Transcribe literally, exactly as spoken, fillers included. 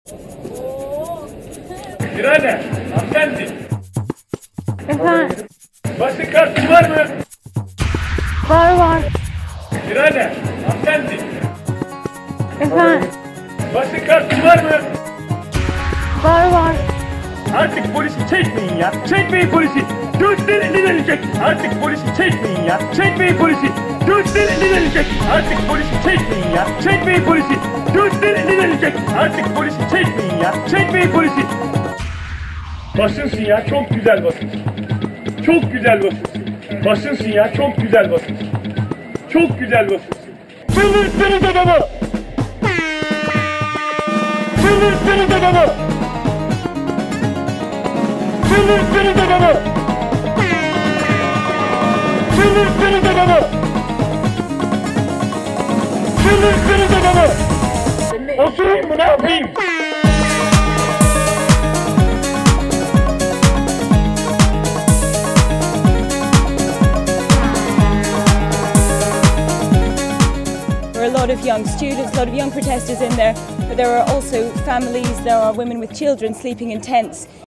Birader, hanımefendi. Efendim? Başka kartın var mı? Var var. Birader, hanımefendi. Efendim? Başka kartın var mı? Var var. Artık polisi çekmeyin ya. Çekmeyin polisi. Gözleri dinlenecek. Artık polisi çekmeyin ya. Çekmeyin polisi. Gözleri dinlenecek. Artık polisi çekmeyin ya. Çekmeyin polisi. Gözleri dinlenecek. Artık polisi çekmeyin ya. Çekmeyin polisi. Basınsın ya. Çok güzel basınsın. Çok güzel basınsın. Basınsın ya. Çok güzel basınsın. Çok güzel basınsın. Fırlırsınız adamı. Fırlırsınız adamı. Fırlırsınız adamı. Fırlırsınız adamı. Fırlırsınız adamı. Oturayım mı, ne yapayım? There are a lot of young students, a lot of young protesters in there, but there are also families, there are women with children sleeping in tents.